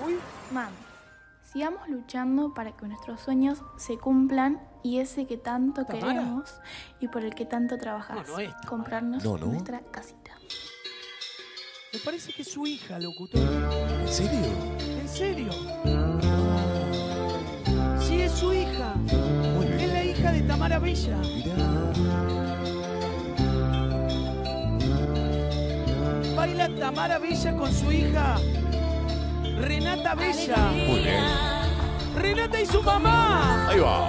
Uy. Mami, sigamos luchando para que nuestros sueños se cumplan y ese que tanto ¿Tamara? queremos y por el que tanto trabajás. No es Tamara. Comprarnos No, no. nuestra casita. Me parece que es su hija, locutor. ¿En serio? ¿En serio? Sí, es su hija. Muy Es bien. la hija de Tamara Villa. Mirá. Baila Tamara Villa con su hija Renata Villa. Muy bien. Renata y su mamá. Ahí va.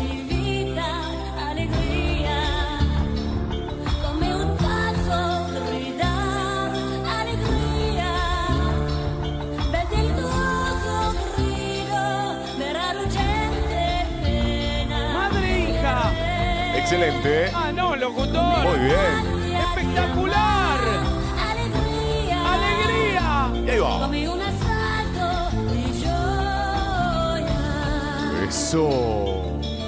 Madre e hija. Excelente. Ah, no, locutor. Muy bien. Espectacular. Alegría. Y ahí va. Eso.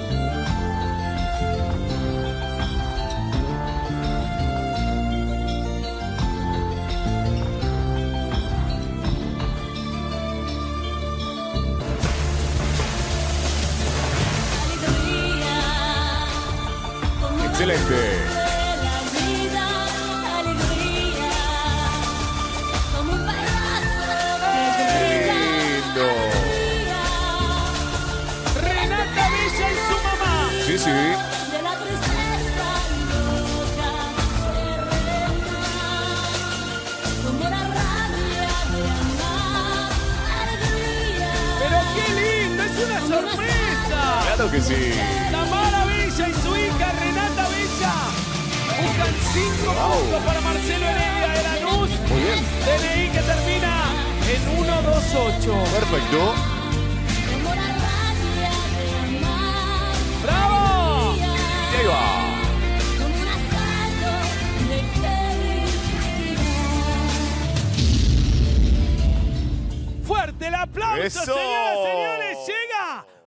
Excelente. Lindo. Renata Villa y su mamá. Sí, sí. Pero qué lindo, es una sorpresa. Claro que sí. Tamara Villa y su hija Renata Villa buscan 5 Wow. puntos para Marcelo Heredia de Lanús. Muy bien. DNI que termina en 128. Perfecto. ¡Bravo! Y ahí va. Fuerte el aplauso, Eso. señoras y señores. Llega